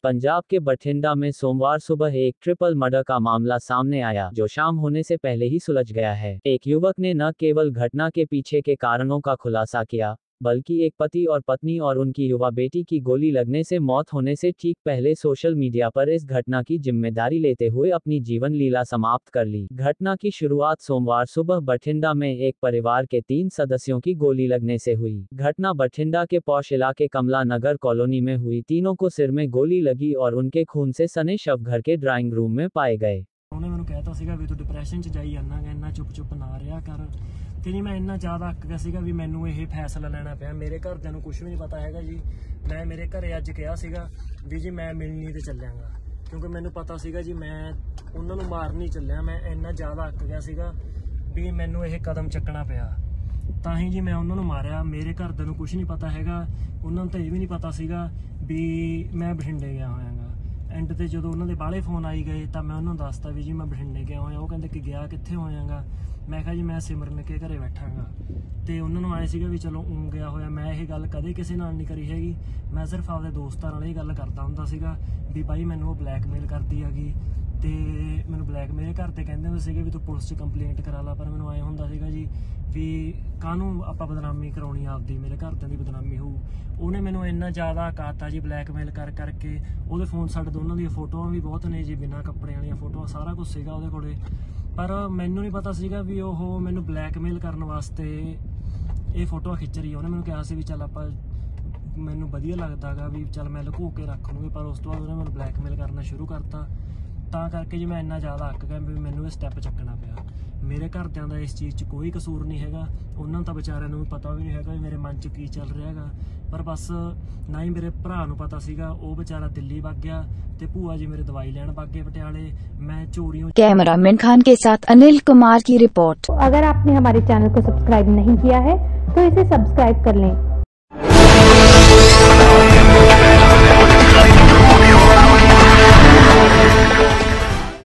पंजाब के बठिंडा में सोमवार सुबह एक ट्रिपल मर्डर का मामला सामने आया, जो शाम होने से पहले ही सुलझ गया है। एक युवक ने न केवल घटना के पीछे के कारणों का खुलासा किया, बल्कि एक पति और पत्नी और उनकी युवा बेटी की गोली लगने से मौत होने से ठीक पहले सोशल मीडिया पर इस घटना की जिम्मेदारी लेते हुए अपनी जीवन लीला समाप्त कर ली। घटना की शुरुआत सोमवार सुबह बठिंडा में एक परिवार के 3 सदस्यों की गोली लगने से हुई। घटना बठिंडा के पौष इलाके कमला नगर कॉलोनी में हुई। तीनों को सिर में गोली लगी और उनके खून से सने शव घर के ड्राइंग रूम में पाए गए। ਉਹਨੇ ਮੈਨੂੰ ਕਹਿਤਾ ਸੀਗਾ ਵੀ ਤੂੰ ਡਿਪਰੈਸ਼ਨ 'ਚ ਜਾਈ ਜਾਨਾ ਗਾ, ਇੰਨਾ ਚੁੱਪ ਨਾ ਰਿਹਾ ਕਰ। ਤੇ ਜੀ ਮੈਂ ਇੰਨਾ ਜ਼ਿਆਦਾ ਅੱਕ ਗਿਆ ਸੀਗਾ ਵੀ ਮੈਨੂੰ ਇਹ ਫੈਸਲਾ ਲੈਣਾ ਪਿਆ। ਮੇਰੇ ਘਰਦਿਆਂ ਨੂੰ ਕੁਝ ਵੀ ਨਹੀਂ ਪਤਾ ਹੈਗਾ ਜੀ। ਮੈਂ ਮੇਰੇ ਘਰੇ ਅੱਜ ਕਿਹਾ ਸੀਗਾ ਵੀ ਜੀ ਮੈਂ ਮਿਲਣੀ ਤੇ ਚੱਲਿਆਂਗਾ, ਕਿਉਂਕਿ ਮੈਨੂੰ ਪਤਾ ਸੀਗਾ ਜੀ ਮੈਂ ਉਹਨਾਂ ਨੂੰ ਮਾਰਨ ਹੀ ਚੱਲਿਆ। ਮੈਂ ਇੰਨਾ ਜ਼ਿਆਦਾ ਅੱਕ ਗਿਆ ਸੀਗਾ ਵੀ ਮੈਨੂੰ ਇਹ ਕਦਮ ਚੱਕਣਾ ਪਿਆ, ਤਾਂ ਹੀ ਜੀ ਮੈਂ ਉਹਨਾਂ ਨੂੰ ਮਾਰਿਆ। ਮੇਰੇ ਘਰਦਿਆਂ ਨੂੰ ਕੁਝ ਨਹੀਂ ਪਤਾ ਹੈਗਾ, ਉਹਨਾਂ ਨੂੰ ਤਾਂ ਇਹ ਵੀ ਨਹੀਂ ਪਤਾ ਸੀਗਾ ਵੀ ਮੈਂ ਬਠਿੰਡੇ ਗਿਆ ਹੋਇਆਗਾ। ਐਂਡ ਤੇ ਜਦੋਂ ਉਹਨਾਂ ਦੇ ਬਾਹਲੇ ਫੋਨ ਆਈ ਗਏ ਤਾਂ ਮੈਂ ਉਹਨਾਂ ਨੂੰ ਦੱਸਤਾ ਵੀ ਜੀ ਮੈਂ ਬਠਿੰਡੇ ਗਿਆ ਹੋਇਆ। ਉਹ ਕਹਿੰਦੇ ਕਿ ਗਿਆ ਕਿੱਥੇ ਹੋਇਆਗਾ? ਮੈਂ ਕਿਹਾ ਜੀ ਮੈਂ ਸਿਮਰਨ ਕੇ ਘਰੇ ਬੈਠਾਂਗਾ। ਤੇ ਉਹਨਾਂ ਨੂੰ ਆਏ ਸੀਗਾ ਵੀ ਚਲੋ ਗਿਆ ਹੋਇਆ। ਮੈਂ ਇਹ ਗੱਲ ਕਦੇ ਕਿਸੇ ਨਾਲ ਨਹੀਂ ਕਰੀ ਹੈਗੀ। ਮੈਂ ਸਿਰਫ ਆਪਦੇ ਦੋਸਤਾਂ ਨਾਲ ਇਹ ਗੱਲ ਕਰਦਾ ਹੁੰਦਾ ਸੀਗਾ ਵੀ ਬਾਈ ਮੈਨੂੰ ਉਹ ਬਲੈਕਮੇਲ ਕਰਦੀ ਹੈਗੀ, ਤੇ ਮੈਨੂੰ ਬਲੈਕਮੇਲ ਘਰ ਤੇ ਕਹਿੰਦੇ ਹੁੰਦੇ ਸੀਗੇ ਵੀ ਤੂੰ ਪੁਲਿਸ 'ਚ ਕੰਪਲੇਂਟ ਕਰਾ ਲਾ। ਪਰ ਮੈਨੂੰ ਆਏ ਹੁੰਦਾ ਸੀਗਾ ਜੀ ਵੀ ਕਾਹਨੂੰ ਆਪਾਂ ਬਦਨਾਮੀ ਕਰਾਉਣੀ ਆਪਦੀ, ਮੇਰੇ ਘਰਦਿਆਂ ਦੀ ਬਦਨਾਮੀ ਹੋਊ। ਉਹਨੇ ਮੈਨੂੰ ਇੰਨਾ ਜ਼ਿਆਦਾ ਕਾਤਾ ਜੀ ਬਲੈਕਮੇਲ ਕਰਕੇ। ਉਹਦੇ ਫੋਨ ਸਾਡੇ ਦੋਨਾਂ ਦੀਆਂ ਫੋਟੋਆਂ ਵੀ ਬਹੁਤ ਨੇ ਜੀ, ਬਿਨਾਂ ਕੱਪੜੇ ਵਾਲੀਆਂ ਫੋਟੋਆਂ, ਸਾਰਾ ਕੁਝ ਸੀਗਾ ਉਹਦੇ ਕੋਲੇ। ਪਰ ਮੈਨੂੰ ਨਹੀਂ ਪਤਾ ਸੀਗਾ ਵੀ ਉਹ ਮੈਨੂੰ ਬਲੈਕਮੇਲ ਕਰਨ ਵਾਸਤੇ ਇਹ ਫੋਟੋਆਂ ਖਿੱਚ ਰਹੀ ਹੈ। ਉਹਨੇ ਮੈਨੂੰ ਕਿਹਾ ਸੀ ਵੀ ਚੱਲ ਆਪਾਂ, ਮੈਨੂੰ ਵਧੀਆ ਲੱਗਦਾ ਗਾ ਵੀ ਚੱਲ ਮੈਂ ਲੁਕੋ ਕੇ ਰੱਖ ਲੂੰਗੀ, ਪਰ ਉਸ ਤੋਂ ਬਾਅਦ ਉਹਨੇ ਮੈਨੂੰ ਬਲੈਕਮੇਲ ਕਰਨਾ ਸ਼ੁਰੂ ਕਰਤਾ। ਤਾਂ ਕਰਕੇ ਜੀ ਮੈਂ ਇੰਨਾ ਜ਼ਿਆਦਾ ਅੱਕ ਗਿਆ ਵੀ ਮੈਨੂੰ ਇਹ ਸਟੈਪ ਚੱਕਣਾ ਪਿਆ। ਮੇਰੇ ਘਰਦਿਆਂ ਦਾ ਇਸ ਚੀਜ਼ 'ਚ ਕੋਈ ਕਸੂਰ ਨਹੀਂ ਹੈਗਾ। ਉਹਨਾਂ ਨੂੰ ਤਾਂ ਵਿਚਾਰਿਆਂ ਨੂੰ ਪਤਾ ਵੀ ਨਹੀਂ ਹੈਗਾ ਵੀ ਮੇਰੇ ਮਨ 'ਚ ਕੀ ਚੱਲ ਰਿਹਾ ਹੈਗਾ। ਪਰ ਬਸ ਨਾ ਹੀ ਮੇਰੇ ਭਰਾ ਨੂੰ ਪਤਾ ਸੀਗਾ। ਉਹ ਵਿਚਾਰਾ ਦਿੱਲੀ ਵਗ ਗਿਆ ਤੇ ਭੂਆ ਜੀ ਮੇਰੇ ਦਵਾਈ ਲੈਣ ਵਗ गए पटियाले। मैं चोरियों। कैमरामैन खान के साथ अनिल कुमार की रिपोर्ट। अगर आपने हमारे चैनल को सब्सक्राइब नहीं किया है तो इसे सब्सक्राइब कर लें